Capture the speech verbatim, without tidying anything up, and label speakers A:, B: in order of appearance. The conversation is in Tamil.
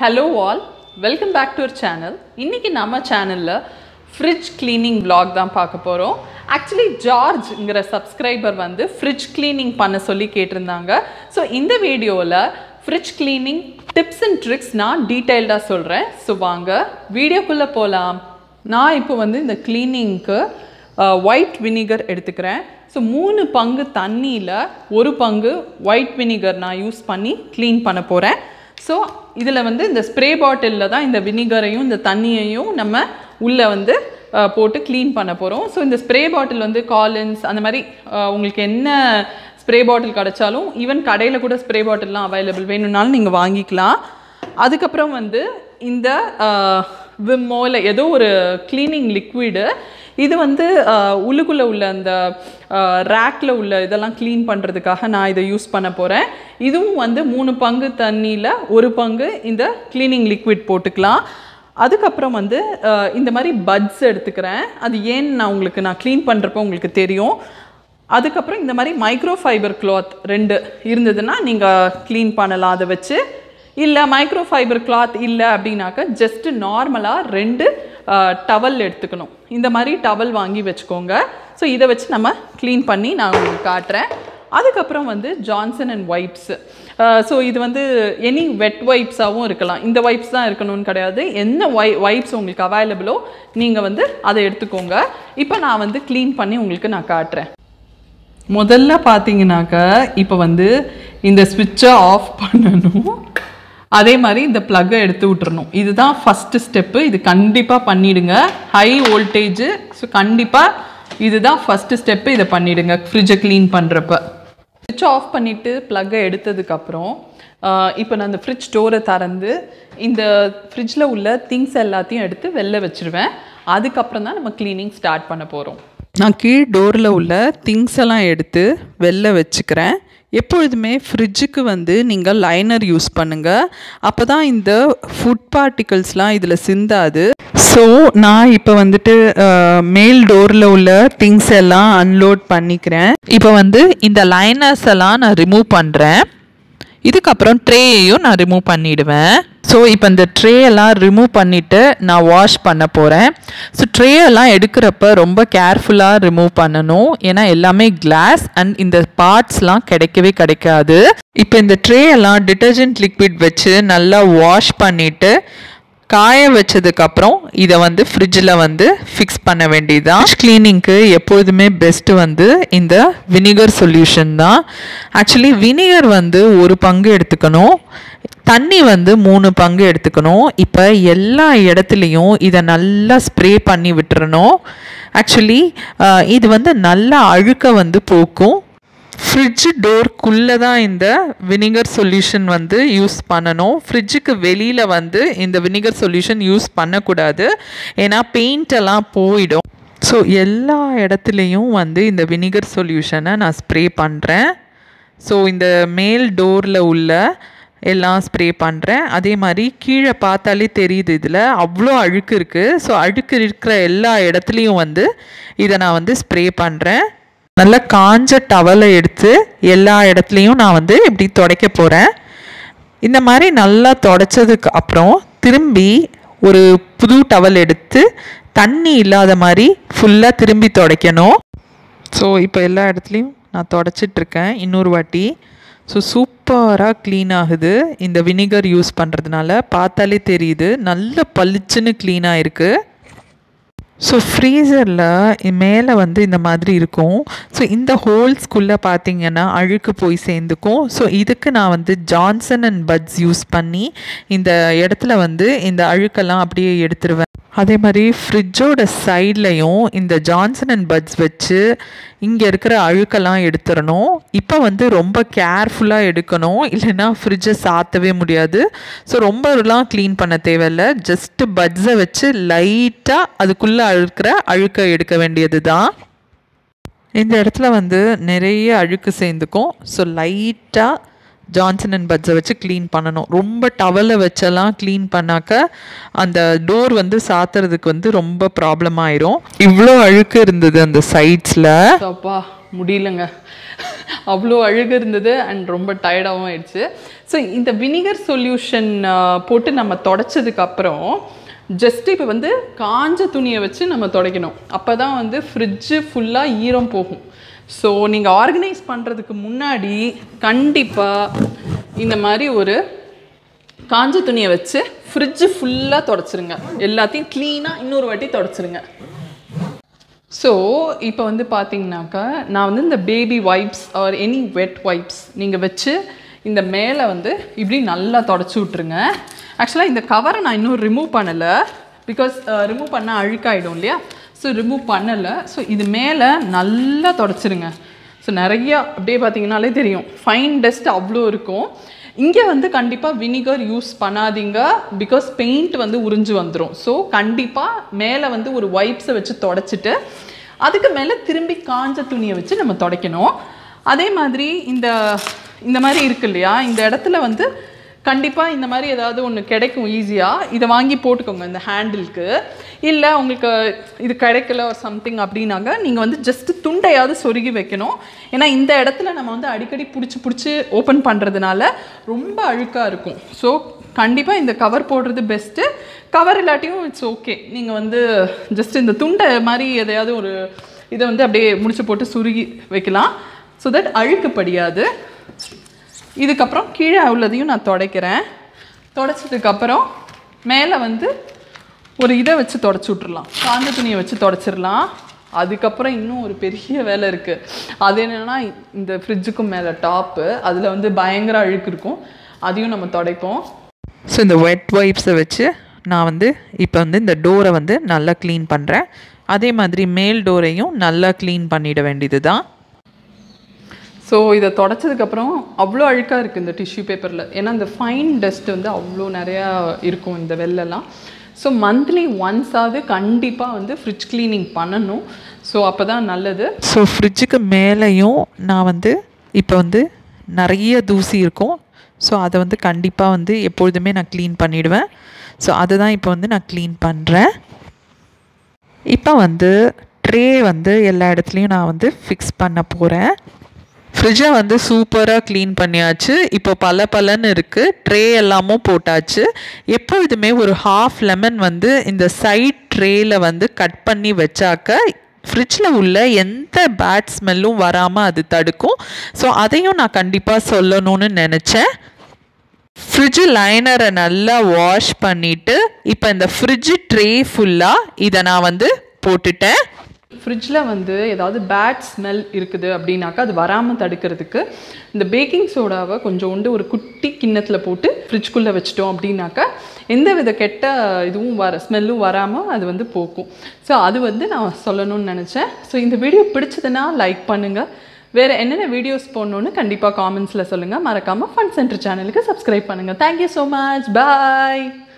A: Hello all, welcome back to our channel. இன்னைக்கு நம்ம சேனல்ல fridge cleaning vlog தான் பார்க்க போறோம். Actually ஜார்ஜ்ங்கற சப்ஸ்கிரைபர் வந்து fridge cleaning பண்ண சொல்லி கேட்டிருந்தாங்க. So இந்த வீடியோல fridge cleaning tips and tricks நான் டீடைலா சொல்றேன். So வாங்க வீடியோக்குள்ள போலாம். நான் இப்போ வந்து இந்த cleaningக்கு white vinegar எடுத்துக்கிறேன். So மூணு பங்கு தண்ணியில ஒரு பங்கு white vinegar நான் யூஸ் பண்ணி clean பண்ண போறேன். So இதில் வந்து இந்த ஸ்ப்ரே பாட்டிலில் தான் இந்த வினிகரையும் இந்த தண்ணியையும் நம்ம உள்ளே வந்து போட்டு க்ளீன் பண்ண போகிறோம். ஸோ இந்த ஸ்ப்ரே பாட்டில் வந்து காலின்ஸ் அந்த மாதிரி உங்களுக்கு என்ன ஸ்ப்ரே பாட்டில் கிடச்சாலும் ஈவன் கடையில் கூட ஸ்ப்ரே பாட்டில்லாம் அவைலபிள் வேணும்னாலும் நீங்கள் வாங்கிக்கலாம். அதுக்கப்புறம் வந்து இந்த விம்மோ இல்லை ஏதோ ஒரு க்ளீனிங் லிக்விடு இது வந்து உள்ளுக்குள்ளே உள்ள அந்த ரேக்கில் உள்ள இதெல்லாம் க்ளீன் பண்ணுறதுக்காக நான் இதை யூஸ் பண்ண போகிறேன். இதுவும் வந்து மூணு பங்கு தண்ணியில் ஒரு பங்கு இந்த க்ளீனிங் லிக்விட் போட்டுக்கலாம். அதுக்கப்புறம் வந்து இந்த மாதிரி பட்ஸ் எடுத்துக்கிறேன். அது ஏன்னு நான் உங்களுக்கு நான் க்ளீன் பண்ணுறப்போ உங்களுக்கு தெரியும். அதுக்கப்புறம் இந்த மாதிரி மைக்ரோ ஃபைபர் கிளாத் ரெண்டு இருந்ததுன்னா நீங்கள் க்ளீன் பண்ணலாம் அதை வச்சு. இல்லை மைக்ரோ ஃபைபர் கிளாத் இல்லை அப்படின்னாக்க ஜஸ்ட்டு நார்மலாக ரெண்டு டவல் எடுத்துக்கணும். இந்த மாதிரி டவல் வாங்கி வச்சுக்கோங்க. ஸோ இதை வச்சு நம்ம க்ளீன் பண்ணி நான் உங்களுக்கு காட்டுறேன். அதுக்கப்புறம் வந்து ஜான்சன் அண்ட் வைப்ஸு. ஸோ இது வந்து எனி வெட் வைப்ஸாகவும் இருக்கலாம். இந்த வைப்ஸ் தான் இருக்கணும்னு கிடையாது. என்ன வை வைப்ஸ் உங்களுக்கு அவைலபிளோ நீங்கள் வந்து அதை எடுத்துக்கோங்க. இப்போ நான் வந்து க்ளீன் பண்ணி உங்களுக்கு நான் காட்டுறேன். முதல்ல பார்த்தீங்கன்னாக்க இப்போ வந்து இந்த ஸ்விட்சை ஆஃப் பண்ணணும். அதே மாதிரி இந்த ப்ளக்கை எடுத்து விட்டுறணும். இதுதான் ஃபஸ்ட்டு ஸ்டெப்பு. இது கண்டிப்பாக பண்ணிவிடுங்க. High voltage. ஸோ கண்டிப்பாக இதுதான் ஃபஸ்ட்டு ஸ்டெப்பு. இதை பண்ணிவிடுங்க ஃப்ரிட்ஜை க்ளீன் பண்ணுறப்ப. ஸ்விட்ச் ஆஃப் பண்ணிவிட்டு ப்ளக்கை எடுத்ததுக்கப்புறம் இப்போ நான் இந்த ஃப்ரிட்ஜ் டோரை திறந்து இந்த ஃப்ரிட்ஜில் உள்ள திங்ஸ் எல்லாத்தையும் எடுத்து வெளில வச்சுருவேன். அதுக்கப்புறம் தான் நம்ம க்ளீனிங் ஸ்டார்ட் பண்ண போகிறோம். நான் கீழ் டோரில் உள்ள திங்ஸ் எல்லாம் எடுத்து வெளில வச்சுக்கிறேன். எப்பொழுதுமே ஃப்ரிட்ஜுக்கு வந்து நீங்கள் லைனர் யூஸ் பண்ணுங்கள். அப்போ தான் இந்த ஃபுட் பார்ட்டிகல்ஸ்லாம் இதில் சிந்தாது. ஸோ நான் இப்போ வந்துட்டு மேல் டோரில் உள்ள திங்ஸ் எல்லாம் அன்லோட் பண்ணிக்கிறேன். இப்போ வந்து இந்த லைனர்ஸ் எல்லாம் நான் ரிமூவ் பண்ணுறேன். இதுக்கப்புறம் ட்ரேயையும் நான் ரிமூவ் பண்ணிவிடுவேன். ஸோ இப்போ இந்த ட்ரே எல்லாம் ரிமூவ் பண்ணிவிட்டு நான் வாஷ் பண்ண போகிறேன். ஸோ ட்ரே எல்லாம் எடுக்கிறப்ப ரொம்ப கேர்ஃபுல்லாக ரிமூவ் பண்ணணும். ஏன்னா எல்லாமே கிளாஸ் அண்ட் இந்த பார்ட்ஸ்லாம் கிடைக்கவே கிடைக்காது. இப்போ இந்த ட்ரே எல்லாம் டிட்டர்ஜென்ட் லிக்விட் வச்சு நல்லா வாஷ் பண்ணிவிட்டு காய வச்சதுக்கப்புறம் இதை வந்து ஃப்ரிட்ஜில் வந்து ஃபிக்ஸ் பண்ண வேண்டியதுதான். க்ளீனிங்க்கு எப்போதுமே பெஸ்ட்டு வந்து இந்த வினிகர் சொல்யூஷன் தான். ஆக்சுவலி வினிகர் வந்து ஒரு பங்கு எடுத்துக்கணும், தண்ணி வந்து மூணு பங்கு எடுத்துக்கணும். இப்போ எல்லா இடத்துலையும் இதை நல்லா ஸ்ப்ரே பண்ணி விட்டுறணும். ஆக்சுவலி இது வந்து நல்லா அழுக்க வந்து போக்கும். ஃப்ரிட்ஜு டோர்க்குள்ளே தான் இந்த வினிகர் சொல்யூஷன் வந்து யூஸ் பண்ணணும். ஃப்ரிட்ஜுக்கு வெளியில் வந்து இந்த வினிகர் சொல்யூஷன் யூஸ் பண்ணக்கூடாது. ஏன்னா பெயிண்டெல்லாம் போயிடும். ஸோ எல்லா இடத்துலையும் வந்து இந்த வினிகர் சொல்யூஷனை நான் ஸ்ப்ரே பண்ணுறேன். ஸோ இந்த மேல் டோரில் உள்ள எல்லாம் ஸ்ப்ரே பண்ணுறேன். அதே மாதிரி கீழே பார்த்தாலே தெரியுது இதில் அவ்வளோ அழுக்கு இருக்குது. ஸோ அழுக்கு இருக்கிற எல்லா இடத்துலையும் வந்து இதை நான் வந்து ஸ்ப்ரே பண்ணுறேன். நல்லா காஞ்ச டவலை எடுத்து எல்லா இடத்துலையும் நான் வந்து இப்படி துடைக்க போகிறேன். இந்த மாதிரி நல்லா துடைச்சதுக்கு அப்புறம் திரும்பி ஒரு புது டவல் எடுத்து தண்ணி இல்லாத மாதிரி ஃபுல்லாக திரும்பி துடைக்கணும். ஸோ இப்போ எல்லா இடத்துலையும் நான் துடைச்சிட்ருக்கேன் இன்னொரு வாட்டி. ஸோ சூப்பராக க்ளீன் ஆகுது. இந்த வினிகர் யூஸ் பண்ணுறதுனால பார்த்தாலே தெரியுது நல்ல பளிச்சுன்னு க்ளீனாக இருக்குது. ஸோ ஃப்ரீசரில் மேலே வந்து இந்த மாதிரி இருக்கும். ஸோ இந்த ஹோல்ஸ்குள்ளே பார்த்திங்கன்னா அழுக்கு போய் சேர்ந்துக்கும். ஸோ இதுக்கு நான் வந்து ஜான்சன் அண்ட் பட்ஸ் யூஸ் பண்ணி இந்த இடத்துல வந்து இந்த அழுக்கெல்லாம் அப்படியே எடுத்துருவேன். அதே மாதிரி ஃப்ரிட்ஜோட சைட்லையும் இந்த ஜான்சன் அண்ட் பட்ஸ் வச்சு இங்கே இருக்கிற அழுக்கெல்லாம் எடுத்துடணும். இப்போ வந்து ரொம்ப கேர்ஃபுல்லாக எடுக்கணும், இல்லைன்னா ஃப்ரிட்ஜை சாத்தவே முடியாது. ஸோ ரொம்பலாம் க்ளீன் பண்ண தேவையில்லை. ஜஸ்ட்டு பட்ஸை வச்சு லைட்டாக அதுக்குள்ளே அழுக்கிற அழுக்கை எடுக்க வேண்டியது தான். இந்த இடத்துல வந்து நிறைய அழுக்கு சேர்ந்துக்கும். ஸோ லைட்டாக
B: ஜான்சன் அண்ட் பட்ஸை வச்சு க்ளீன் பண்ணணும். ரொம்ப டவலை வச்செல்லாம் க்ளீன் பண்ணாக்க அந்த டோர் வந்து சாத்துறதுக்கு வந்து ரொம்ப ப்ராப்ளம் ஆயிரும். இவ்வளோ அழுக்கு இருந்தது அந்த சைட்ஸில்.
A: அப்பா முடியலங்க, அவ்வளோ அழுகு இருந்தது அண்ட் ரொம்ப டயர்டாகவும் ஆயிடுச்சு. ஸோ இந்த வினிகர் சொல்யூஷன் போட்டு நம்ம தொடச்சதுக்கப்புறம் ஜஸ்ட் இப்போ வந்து காஞ்ச துணியை வச்சு நம்ம துடைக்கணும். அப்போ தான் வந்து ஃப்ரிட்ஜு ஃபுல்லாக ஈரம் போகும். ஸோ நீங்கள் ஆர்கனைஸ் பண்ணுறதுக்கு முன்னாடி கண்டிப்பாக இந்த மாதிரி ஒரு காஞ்ச துணியை வச்சு ஃப்ரிட்ஜு ஃபுல்லாக தொடச்சிருங்க. எல்லாத்தையும் க்ளீனாக இன்னொரு வாட்டி தொடச்சிருங்க. ஸோ இப்போ வந்து பார்த்தீங்கன்னாக்கா நான் வந்து இந்த baby wipes or any wet wipes நீங்கள் வச்சு இந்த மேலே வந்து இப்படி நல்லா தொடச்சி விட்ருங்க. ஆக்சுவலாக இந்த கவரை நான் இன்னும் ரிமூவ் பண்ணலை, பிகாஸ் ரிமூவ் பண்ணால் அழுக்காயிடும் இல்லையா. ஸோ ரிமூவ் பண்ணலை. ஸோ இது மேலே நல்லா தொடச்சிருங்க. ஸோ நிறையா அப்படியே பார்த்தீங்கன்னாலே தெரியும் ஃபைன் டஸ்ட் அவ்வளோ இருக்கும். இங்கே வந்து கண்டிப்பாக வினிகர் யூஸ் பண்ணாதீங்க, பிகாஸ் பெயிண்ட் வந்து உறிஞ்சு வந்துடும். ஸோ கண்டிப்பாக மேலே வந்து ஒரு வைப்ஸை வச்சு தொடச்சிட்டு அதுக்கு மேலே திரும்பி காஞ்ச துணியை வச்சு நம்ம துடைக்கணும். அதே மாதிரி இந்த இந்த மாதிரி இருக்கு இல்லையா, இந்த இடத்துல வந்து கண்டிப்பாக இந்த மாதிரி ஏதாவது ஒன்று கிடைக்கும் ஈஸியாக. இதை வாங்கி போட்டுக்கோங்க இந்த ஹேண்டிலுக்கு. இல்லை உங்களுக்கு இது கிடைக்கல ஒரு சம்திங் அப்படின்னாங்க நீங்கள் வந்து ஜஸ்ட்டு துண்டையாவது சொருகி வைக்கணும். ஏன்னா இந்த இடத்துல நம்ம வந்து அடிக்கடி பிடிச்சி பிடிச்சி ஓப்பன் பண்ணுறதுனால ரொம்ப அழுக்காக இருக்கும். ஸோ கண்டிப்பாக இந்த கவர் போடுறது பெஸ்ட்டு. கவர் இல்லாட்டியும் இட்ஸ் ஓகே, நீங்கள் வந்து ஜஸ்ட் இந்த துண்டை மாதிரி எதையாவது ஒரு இதை வந்து அப்படியே முடிச்சு போட்டு சுருகி வைக்கலாம். ஸோ தட் அழுக்கு படியாது. இதுக்கப்புறம் கீழே உள்ளதையும் நான் துடைக்கிறேன். துடைச்சதுக்கப்புறம் மேலே வந்து ஒரு இதை வச்சு தொடச்சி விட்றலாம், காஞ்ச துணியை வச்சு தொடச்சிடலாம். அதுக்கப்புறம் இன்னும் ஒரு பெரிய வேலை இருக்குது. அது என்னென்னா இந்த ஃப்ரிட்ஜுக்கும் மேலே டாப்பு, அதில் வந்து பயங்கர அழுக்கு இருக்கும், அதையும் நம்ம துடைப்போம்.
B: ஸோ இந்த வெட் வைப்ஸை வச்சு நான் வந்து இப்போ வந்து இந்த டோரை வந்து நல்லா க்ளீன் பண்ணுறேன். அதே மாதிரி மேல் டோரையும் நல்லா க்ளீன் பண்ணிட வேண்டியது தான்.
A: ஸோ இதை தொடச்சதுக்கப்புறம் அவ்வளோ அழுக்காக இருக்குது இந்த டிஷ்யூ பேப்பரில். ஏன்னா இந்த ஃபைன் டஸ்ட் வந்து அவ்வளோ நிறையா இருக்கும் இந்த வெள்ளெல்லாம். ஸோ மந்த்லி ஒன்ஸாவது கண்டிப்பாக வந்து ஃப்ரிட்ஜ் க்ளீனிங் பண்ணணும். ஸோ அப்போ தான் நல்லது.
B: ஸோ ஃப்ரிட்ஜுக்கு மேலேயும் நான் வந்து இப்போ வந்து நிறைய தூசி இருக்கும். ஸோ அதை வந்து கண்டிப்பாக வந்து எப்பொழுதுமே நான் க்ளீன் பண்ணிவிடுவேன். ஸோ அதை தான் இப்போ வந்து நான் க்ளீன் பண்ணுறேன். இப்போ வந்து ட்ரே வந்து எல்லா இடத்துலையும் நான் வந்து ஃபிக்ஸ் பண்ண போகிறேன். ஃப்ரிட்ஜை வந்து சூப்பராக க்ளீன் பண்ணியாச்சு. இப்போ பல பலன்னு இருக்குது. ட்ரே எல்லாமும் போட்டாச்சு. எப்பொழுதுமே ஒரு ஹாஃப் லெமன் வந்து இந்த சைட் ட்ரேயில் வந்து கட் பண்ணி வச்சாக்க ஃப்ரிட்ஜில் உள்ள எந்த பேட் ஸ்மெல்லும் வராமல் அது தடுக்கும். ஸோ அதையும் நான் கண்டிப்பாக சொல்லணும்னு நினச்சேன். ஃப்ரிட்ஜு லைனரை நல்லா வாஷ் பண்ணிவிட்டு இப்போ இந்த ஃப்ரிட்ஜு ட்ரே ஃபுல்லாக இதை நான் வந்து போட்டுட்டேன்.
A: ஃப்ரிட்ஜில் வந்து ஏதாவது பேட் ஸ்மெல் இருக்குது அப்படின்னாக்கா அது வராமல் தடுக்கிறதுக்கு இந்த பேக்கிங் சோடாவை கொஞ்சோண்டு ஒரு குட்டி கிண்ணத்தில் போட்டு ஃப்ரிட்ஜ்குள்ளே வச்சிட்டோம் அப்படின்னாக்கா எந்த வித கெட்ட இதுவும் வர ஸ்மெல்லும் வராமல் அது வந்து போக்கும். ஸோ அது வந்து நான் சொல்லணும்னு நினச்சேன். ஸோ இந்த வீடியோ பிடிச்சதுன்னா லைக் பண்ணுங்கள். வேறு என்னென்ன வீடியோஸ் போடணுன்னு கண்டிப்பாக காமெண்ட்ஸில் சொல்லுங்கள். மறக்காமல் ஃபன் சென்டர் சேனலுக்கு சப்ஸ்கிரைப் பண்ணுங்கள். Thank you so much. பாய்.